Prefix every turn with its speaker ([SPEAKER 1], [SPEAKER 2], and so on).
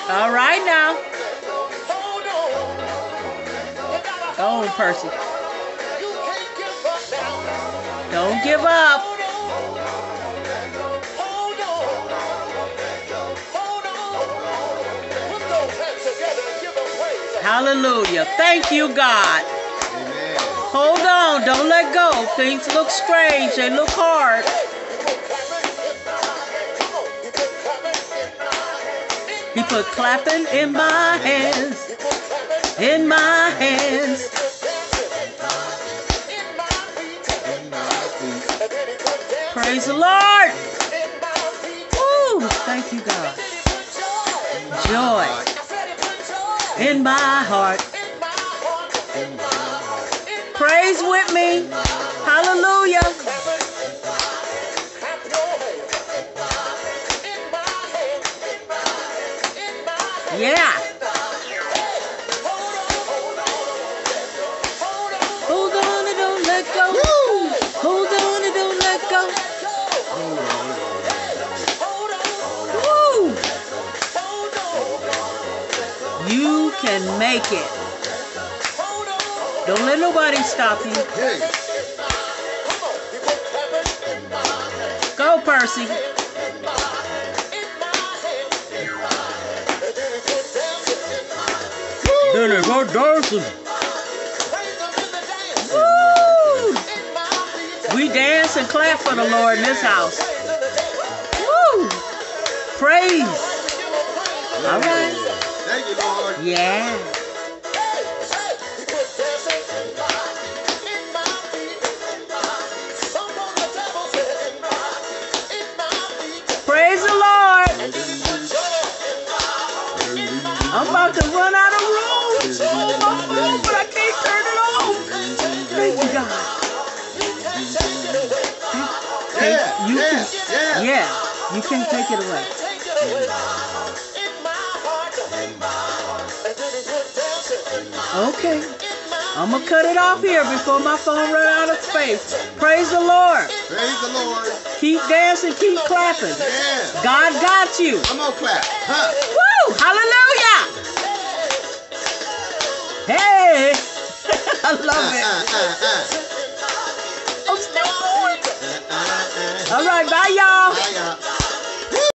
[SPEAKER 1] All right now. Go on, Percy. Don't give up. Hallelujah. Thank you, God.
[SPEAKER 2] Amen.
[SPEAKER 1] Hold on. Don't let go. Things look strange. They look hard. He put clapping in my hands. In my hands. Praise the Lord. Woo. Thank you, God. Joy in my heart. Praise with me. Hallelujah. Yeah. Hold on and don't let go. Hold on and don't let go. Woo. You can make it. Don't let nobody stop you. Go, Percy. Then they go dancing. Woo! We dance and clap for the Lord in this house. Woo! Praise. All right.
[SPEAKER 2] Thank you, Lord.
[SPEAKER 1] Yeah. Praise the Lord. I'm about to run out of room on my phone, but I can't turn it off. Thank you, God. Yeah, you can't take it away. Okay. I'm going to cut it off here before my phone runs out of space. Praise the Lord.
[SPEAKER 2] Praise the Lord.
[SPEAKER 1] Keep dancing, keep clapping.
[SPEAKER 2] Yeah.
[SPEAKER 1] God got you.
[SPEAKER 2] I'm going to clap. Huh?
[SPEAKER 1] Woo! Hallelujah! Hey! I love it. I'm still going. All right, bye, y'all.
[SPEAKER 2] Bye, y'all.